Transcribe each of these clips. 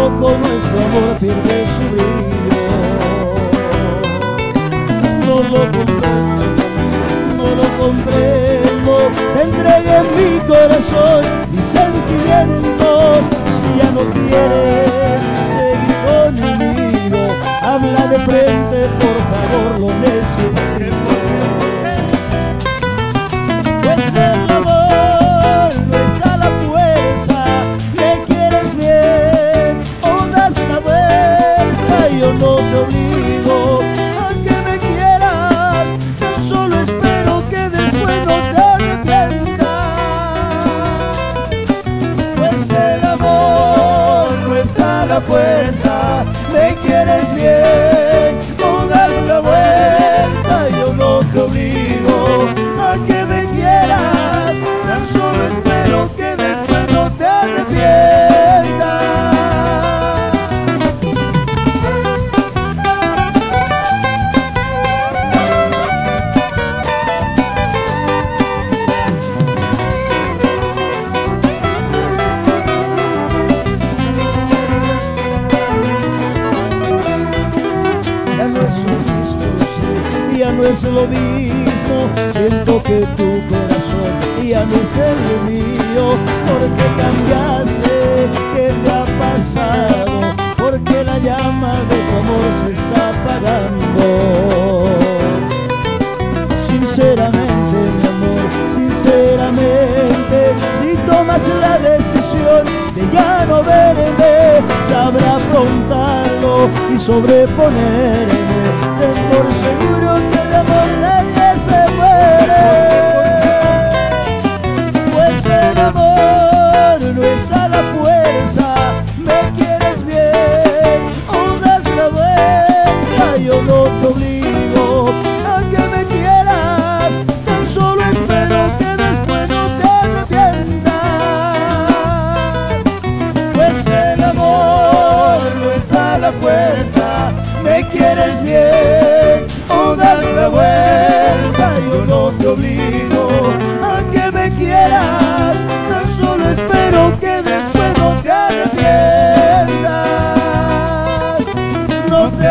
poco nuestro amor pierde su brillo. No lo comprendo, no lo comprendo. Te entregué mi corazón y sentimientos. Si ya no quieres seguir conmigo, habla de frente, por favor, lo necesito. Pues el amor no es a la fuerza. Me quieres bien o das la vuelta. Yo no te obligo a que me quieras, tan solo espero que después no te arrepientas. Pues el amor no es a la fuerza. Me quieres bien o das la vuelta. Yo no te obligo a que me quieras, tan solo espero que después no te arrepientas. Ya no es lo mismo, sí, ya no es lo mismo. Siento que tu corazón ya no es el mío. ¿Por qué cambiaste? ¿Qué te ha pasado? Porque la llama de tu amor se está apagando. Sinceramente, mi amor, sinceramente, si tomas la decisión de ya no verme, sabrá afrontarlo y sobreponerme. Ten por seguro que de amor nadie se muere. Pues el amor no es a la fuerza. Me quieres bien o das la vuelta. Yo no te obligo a que me quieras, tan solo espero que después no te arrepientas. Pues el amor no es a la fuerza. Me quieres bien o das la vuelta. Yo no te obligo a que me quieras, tan solo espero que después no te arrepientas. No te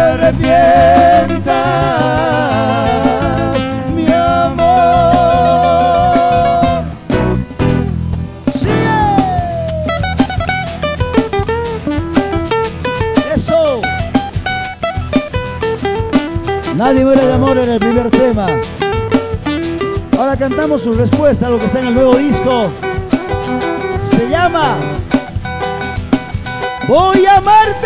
arrepientas, mi amor. ¡Sigue! ¡Eso! Nadie muere de amor en el primer tema. Ahora cantamos su respuesta a lo que está en el nuevo disco. Se llama Voy a amarte.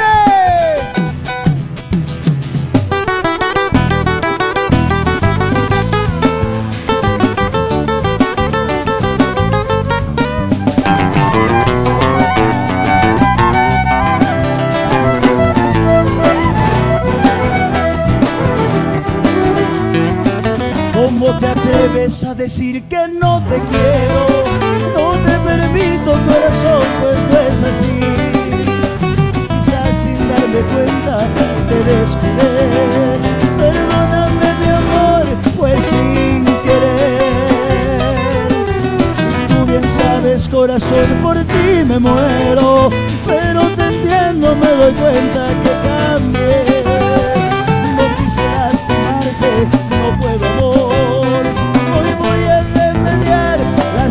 ¿Cómo te atreves a decir que no te quiero? No te permito, corazón, pues no es así. Quizás sin darme cuenta te descuidé. Perdóname, mi amor, pues sin querer. Si tú bien sabes, corazón, por ti me muero. Pero te entiendo, me doy cuenta que cambié. No quise lastimarte, no puedo, amor. Hoy voy a remediar la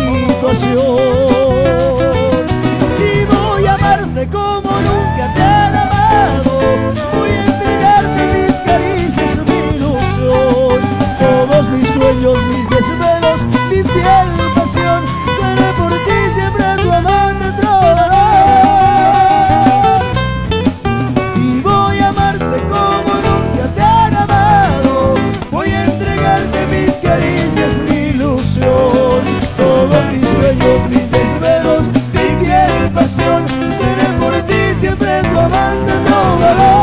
situación y voy a amarte como nunca te han amado. Voy a entregarte mis caricias, mi ilusión, todos mis sueños, mis desvelos, mi fiel pasión. Seré por ti siempre tu amante trovador. Y voy a amarte como nunca te han amado. Voy a entregarte mis caricias, mi ilusión, todos mis sueños, mis desvelos, mi fiel pasión. Seré por ti siempre tu amante trovador.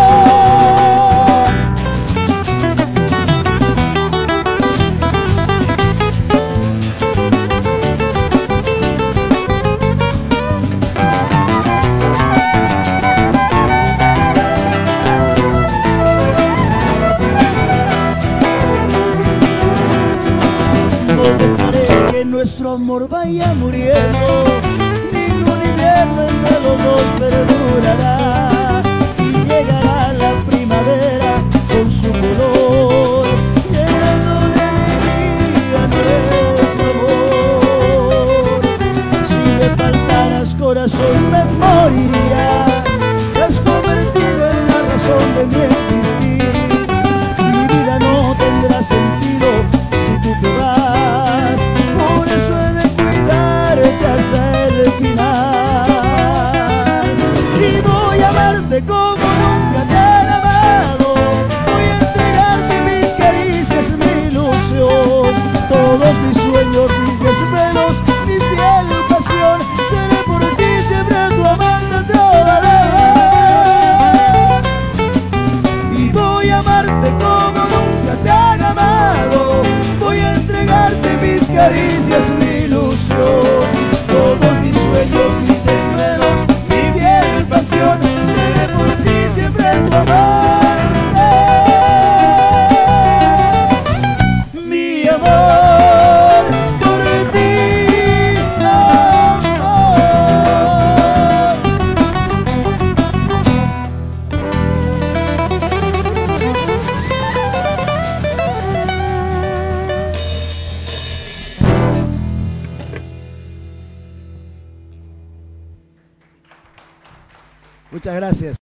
No dejaré que nuestro amor vaya muriendo, ningún invierno tierno entre los dos perdurará, y llegará la primavera con su color, llenando de alegría nuestro amor. Si me faltaras, corazón, me moriría, te has convertido en la razón de mi existir. Mi vida no tendrá sentido si tú te vas, por eso he de cuidarte hasta el final. Y voy a amarte como nunca te han amado, voy a entregarte mis caricias, mi ilusión, todos mis sueños, mis desvelos, mi fiel pasión. Seré por ti siempre tu amante toda la vida. Y voy a amarte como nunca te han amado, voy a entregarte mis caricias, mi ilusión, todos mis sueños, mis desvelos, mi fiel pasión. Seré por ti siempre tu amante, mi amor por ti, amor. Muchas gracias.